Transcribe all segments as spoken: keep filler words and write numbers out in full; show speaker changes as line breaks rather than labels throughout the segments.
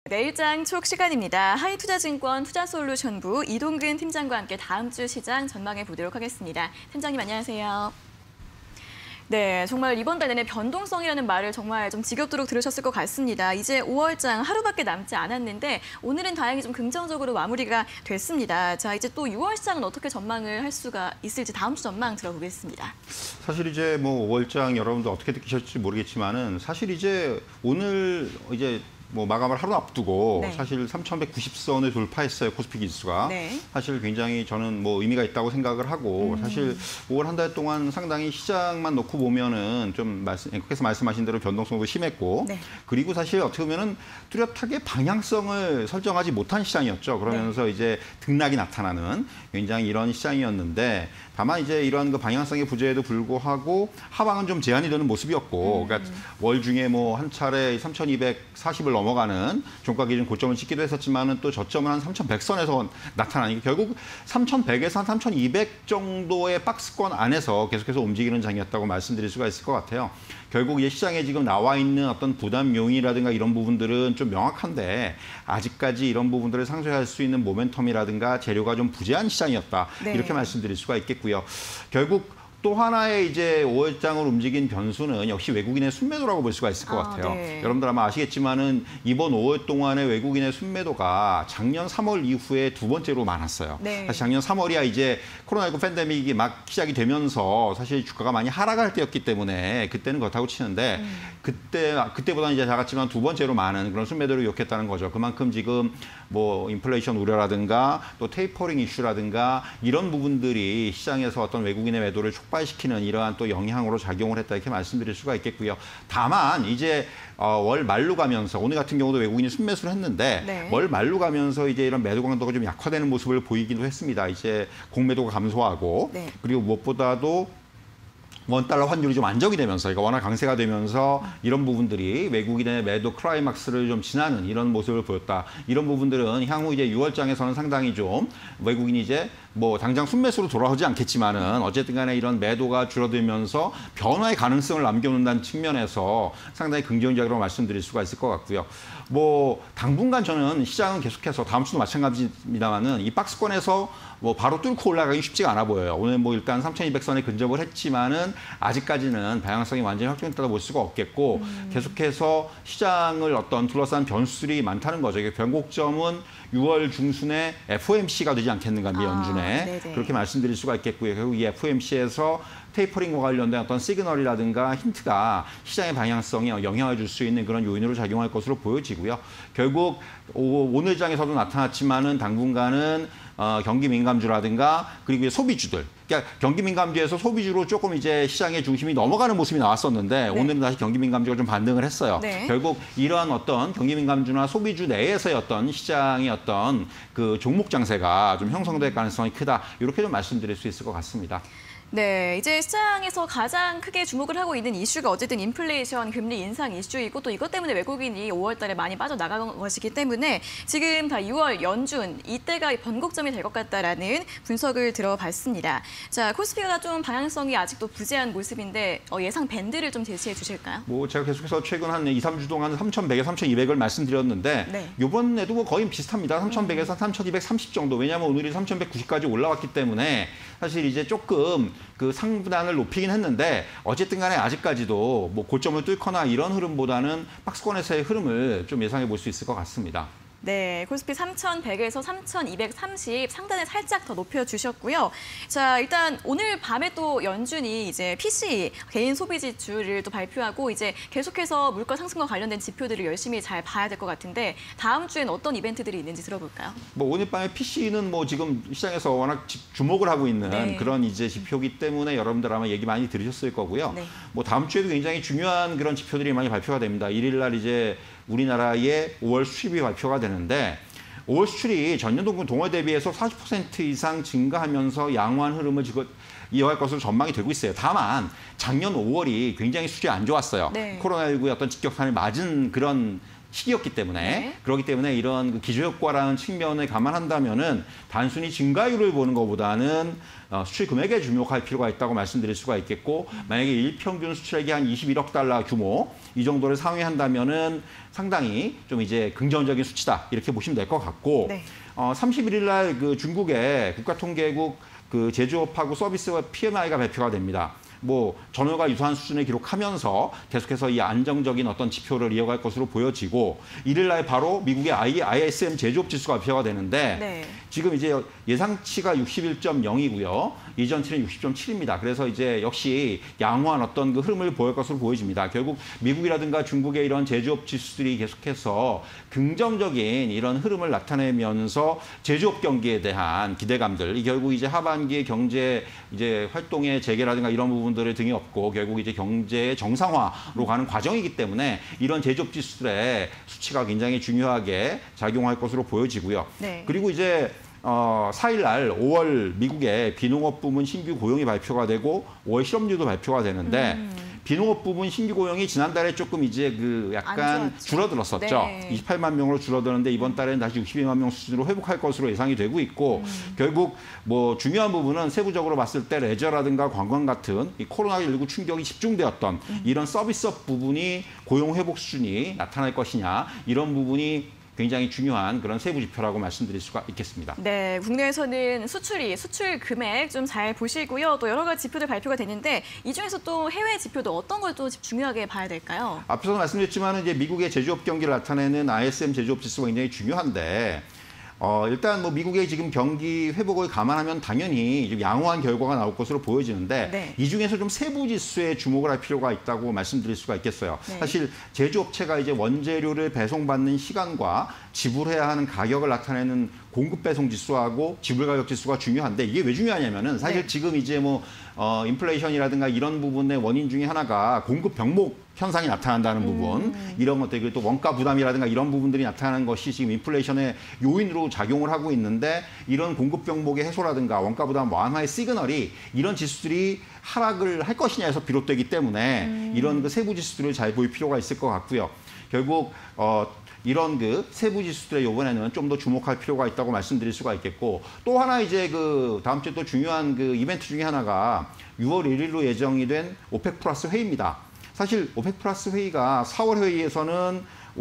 내일장 촉 시간입니다. 하이투자증권 투자솔루션부 이동근 팀장과 함께 다음 주 시장 전망해 보도록 하겠습니다. 팀장님 안녕하세요. 네, 정말 이번 달 내내 변동성이라는 말을 정말 좀 지겹도록 들으셨을 것 같습니다. 이제 오월장 하루밖에 남지 않았는데 오늘은 다행히 좀 긍정적으로 마무리가 됐습니다. 자, 이제 또 유월 시장은 어떻게 전망을 할 수가 있을지 다음 주 전망 들어보겠습니다.
사실 이제 뭐 오월장 여러분들 어떻게 느끼셨을지 모르겠지만은 사실 이제 오늘 이제 뭐 마감을 하루 앞두고 네. 사실 삼천백구십 선을 돌파했어요. 코스피 지수가. 네. 사실 굉장히 저는 뭐 의미가 있다고 생각을 하고 음. 사실 오월 한 달 동안 상당히 시장만 놓고 보면은 좀 말씀, 앵커께서 말씀하신 대로 변동성도 심했고 네. 그리고 사실 어떻게 보면은 뚜렷하게 방향성을 설정하지 못한 시장이었죠. 그러면서 네. 이제 등락이 나타나는 굉장히 이런 시장이었는데 다만 이제 이런 그 방향성의 부재에도 불구하고 하방은 좀 제한이 되는 모습이었고 음. 그러니까 월 중에 뭐 한 차례 삼천이백사십을 넘어가는 종가 기준 고점을 찍기도 했었지만은 또 저점은 한 삼천백 선에서 나타나니까 결국 삼천백에서 한 삼천이백 정도의 박스권 안에서 계속해서 움직이는 장이었다고 말씀드릴 수가 있을 것 같아요. 결국 이 시장에 지금 나와 있는 어떤 부담 요인이라든가 이런 부분들은 좀 명확한데 아직까지 이런 부분들을 상쇄할 수 있는 모멘텀이라든가 재료가 좀 부재한 시장이었다. 네. 이렇게 말씀드릴 수가 있겠고요. 결국 또 하나의 이제 오월장을 움직인 변수는 역시 외국인의 순매도라고 볼 수가 있을 것 같아요. 아, 네. 여러분들 아마 아시겠지만은 이번 오월 동안의 외국인의 순매도가 작년 삼월 이후에 두 번째로 많았어요. 네. 사실 작년 삼월이야 이제 코로나십구 팬데믹이 막 시작이 되면서 사실 주가가 많이 하락할 때였기 때문에 그때는 그렇다고 치는데 음. 그때 그때보다는 이제 작았지만 두 번째로 많은 그런 순매도를 기록했다는 거죠. 그만큼 지금 뭐 인플레이션 우려라든가 또 테이퍼링 이슈라든가 이런 부분들이 시장에서 어떤 외국인의 매도를 촉발시키는 이러한 또 영향으로 작용을 했다 이렇게 말씀드릴 수가 있겠고요. 다만 이제 어, 월 말로 가면서 오늘 같은 경우도 외국인이 순매수를 했는데 네. 월 말로 가면서 이제 이런 매도 강도가 좀 약화되는 모습을 보이기도 했습니다. 이제 공매도가 감소하고 네. 그리고 무엇보다도 원달러 환율이 좀 안정이 되면서 그러니까 워낙 강세가 되면서 이런 부분들이 외국인의 매도 클라이막스를 좀 지나는 이런 모습을 보였다. 이런 부분들은 향후 이제 유월장에서는 상당히 좀 외국인이 이제 뭐 당장 순매수로 돌아오지 않겠지만은 어쨌든 간에 이런 매도가 줄어들면서 변화의 가능성을 남겨놓는다는 측면에서 상당히 긍정적으로 말씀드릴 수가 있을 것 같고요. 뭐 당분간 저는 시장은 계속해서 다음 주도 마찬가지입니다만은 이 박스권에서 뭐 바로 뚫고 올라가기 쉽지가 않아 보여요. 오늘 뭐 일단 삼천이백 선에 근접을 했지만은 아직까지는 방향성이 완전히 확정됐다고 볼 수가 없겠고 음. 계속해서 시장을 어떤 둘러싼 변수들이 많다는 거죠. 변곡점은 유월 중순에 에프오엠씨가 되지 않겠는가 미 연준에 아, 그렇게 말씀드릴 수가 있겠고요. 결국 이 에프오엠씨에서 테이퍼링과 관련된 어떤 시그널이라든가 힌트가 시장의 방향성에 영향을 줄 수 있는 그런 요인으로 작용할 것으로 보여지고요. 결국 오늘 장에서도 나타났지만은 당분간은 어, 경기 민감주라든가 그리고 소비주들, 그러니까 경기 민감주에서 소비주로 조금 이제 시장의 중심이 넘어가는 모습이 나왔었는데 네. 오늘은 다시 경기 민감주가 좀 반등을 했어요. 네. 결국 이러한 어떤 경기 민감주나 소비주 내에서의 어떤 시장의 어떤 그 종목 장세가 좀 형성될 가능성이 크다. 이렇게 좀 말씀드릴 수 있을 것 같습니다.
네, 이제 시장에서 가장 크게 주목을 하고 있는 이슈가 어쨌든 인플레이션, 금리 인상 이슈이고 또 이것 때문에 외국인이 오월 달에 많이 빠져나간 것이기 때문에 지금 다 유월 연준 이때가 변곡점이 될 것 같다라는 분석을 들어봤습니다. 자, 코스피가 좀 방향성이 아직도 부재한 모습인데 어, 예상 밴드를 좀 제시해 주실까요?
뭐 제가 계속해서 최근 한 이, 삼 주 동안 삼천백에서 삼천이백을 말씀드렸는데 네. 이번에도 뭐 거의 비슷합니다. 삼천백에서 삼천이백삼십 정도. 왜냐하면 오늘이 삼천백구십까지 올라왔기 때문에 사실 이제 조금 그 상단을 높이긴 했는데 어쨌든 간에 아직까지도 뭐 고점을 뚫거나 이런 흐름보다는 박스권에서의 흐름을 좀 예상해 볼 수 있을 것 같습니다.
네, 코스피 삼천백에서 삼천이백삼십 상단에 살짝 더 높여주셨고요. 자, 일단 오늘 밤에 또 연준이 이제 피씨 개인 소비 지출을 또 발표하고 이제 계속해서 물가 상승과 관련된 지표들을 열심히 잘 봐야 될 것 같은데 다음 주엔 어떤 이벤트들이 있는지 들어볼까요?
뭐 오늘 밤에 피씨는 뭐 지금 시장에서 워낙 주목을 하고 있는 네. 그런 이제 지표기 때문에 여러분들 아마 얘기 많이 들으셨을 거고요. 네. 뭐 다음 주에도 굉장히 중요한 그런 지표들이 많이 발표가 됩니다. 일일 날 이제 우리나라의 오월 수입이 발표가 되는데 오월 수출이 전년 동월 대비해서 사십 퍼센트 이상 증가하면서 양호한 흐름을 지금 이어갈 것으로 전망이 되고 있어요. 다만 작년 오월이 굉장히 수출이 안 좋았어요. 네. 코로나십구의 어떤 직격탄을 맞은 그런 시기였기 때문에
네.
그렇기 때문에 이런 그 기저효과라는 측면을 감안한다면은 단순히 증가율을 보는 것보다는 어, 수출 금액에 주목할 필요가 있다고 말씀드릴 수가 있겠고 만약에 일평균 수출액이 한 이십일억 달러 규모 이 정도를 상회한다면은 상당히 좀 이제 긍정적인 수치다 이렇게 보시면 될 것 같고
네.
어, 삼십일 일 날 그 중국의 국가통계국 그 제조업하고 서비스 피엠아이가 발표가 됩니다. 뭐 전월과 유사한 수준을 기록하면서 계속해서 이 안정적인 어떤 지표를 이어갈 것으로 보여지고 일일 날 바로 미국의 아이에스엠 제조업 지수가 발표가 되는데
네.
지금 이제 예상치가 육십일 점 영이고요. 이전치는 육십 점 칠입니다. 그래서 이제 역시 양호한 어떤 그 흐름을 보일 것으로 보여집니다. 결국 미국이라든가 중국의 이런 제조업 지수들이 계속해서 긍정적인 이런 흐름을 나타내면서 제조업 경기에 대한 기대감들, 이 결국 이제 하반기의 경제 이제 활동의 재개라든가 이런 부분들을 등에 업고 결국 이제 경제의 정상화로 가는 과정이기 때문에 이런 제조업 지수들의 수치가 굉장히 중요하게 작용할 것으로 보여지고요.
네.
그리고 이제 어, 사 일 날 오월 미국의 비농업 부문 신규 고용이 발표가 되고 오월 실업률도 발표가 되는데 음. 비농업 부문 신규 고용이 지난달에 조금 이제 그 약간 줄어들었었죠. 네. 이십팔만 명으로 줄어드는데 이번 달에는 다시 육십이만 명 수준으로 회복할 것으로 예상이 되고 있고 음. 결국 뭐 중요한 부분은 세부적으로 봤을 때 레저라든가 관광 같은 이 코로나십구 충격이 집중되었던 음. 이런 서비스업 부분이 고용 회복 수준이 나타날 것이냐 이런 부분이 굉장히 중요한 그런 세부 지표라고 말씀드릴 수가 있겠습니다.
네, 국내에서는 수출이, 수출 금액 좀 잘 보시고요. 또 여러 가지 지표들 발표가 되는데 이 중에서 또 해외 지표도 어떤 걸 또 중요하게 봐야 될까요?
앞서도 말씀드렸지만 이제 미국의 제조업 경기를 나타내는 아이에스엠 제조업 지수가 굉장히 중요한데 어, 일단 뭐 미국의 지금 경기 회복을 감안하면 당연히 좀 양호한 결과가 나올 것으로 보여지는데 네. 이 중에서 좀 세부 지수에 주목을 할 필요가 있다고 말씀드릴 수가 있겠어요. 네. 사실 제조업체가 이제 원재료를 배송받는 시간과 지불해야 하는 가격을 나타내는 공급 배송 지수하고 지불 가격 지수가 중요한데 이게 왜 중요하냐면은 사실 네. 지금 이제 뭐 어, 인플레이션이라든가 이런 부분의 원인 중에 하나가 공급 병목 현상이 나타난다는 부분, 음. 이런 것들, 그리고 또 원가 부담이라든가 이런 부분들이 나타나는 것이 지금 인플레이션의 요인으로 작용을 하고 있는데 이런 공급 병목의 해소라든가 원가 부담 완화의 시그널이 이런 지수들이 하락을 할 것이냐에서 비롯되기 때문에 음. 이런 그 세부 지수들을 잘 볼 필요가 있을 것 같고요. 결국 어, 이런 그 세부 지수들의 이번에는 좀 더 주목할 필요가 있다고 말씀드릴 수가 있겠고 또 하나 이제 그 다음 주에 또 중요한 그 이벤트 중에 하나가 유월 일일로 예정이 된 오펙 플러스 회의입니다. 사실 오펙 플러스 회의가 사월 회의에서는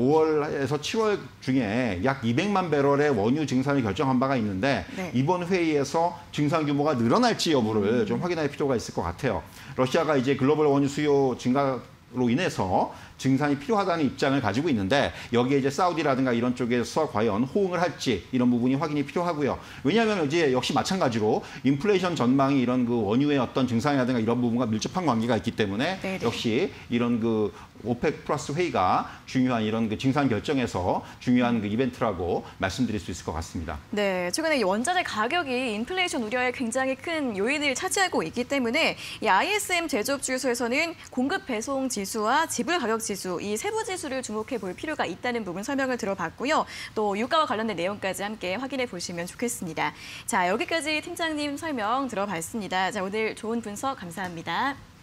오월에서 칠월 중에 약 이백만 배럴의 원유 증산을 결정한 바가 있는데 네. 이번 회의에서 증산 규모가 늘어날지 여부를 음. 좀 확인할 필요가 있을 것 같아요. 러시아가 이제 글로벌 원유 수요 증가로 인해서 증산이 필요하다는 입장을 가지고 있는데 여기에 이제 사우디라든가 이런 쪽에서 과연 호응을 할지 이런 부분이 확인이 필요하고요. 왜냐하면 이제 역시 마찬가지로 인플레이션 전망이 이런 그 원유의 어떤 증산이라든가 이런 부분과 밀접한 관계가 있기 때문에 네네. 역시 이런 그 오펙 플러스 회의가 중요한 이런 그 증산 결정에서 중요한 그 이벤트라고 말씀드릴 수 있을 것 같습니다.
네, 최근에 이 원자재 가격이 인플레이션 우려에 굉장히 큰 요인을 차지하고 있기 때문에 이 아이에스엠 제조업 지수에서는 공급 배송 지수와 지불 가격 지수, 이 세부 지수를 주목해 볼 필요가 있다는 부분 설명을 들어봤고요. 또 유가와 관련된 내용까지 함께 확인해 보시면 좋겠습니다. 자, 여기까지 팀장님 설명 들어봤습니다. 자, 오늘 좋은 분석 감사합니다.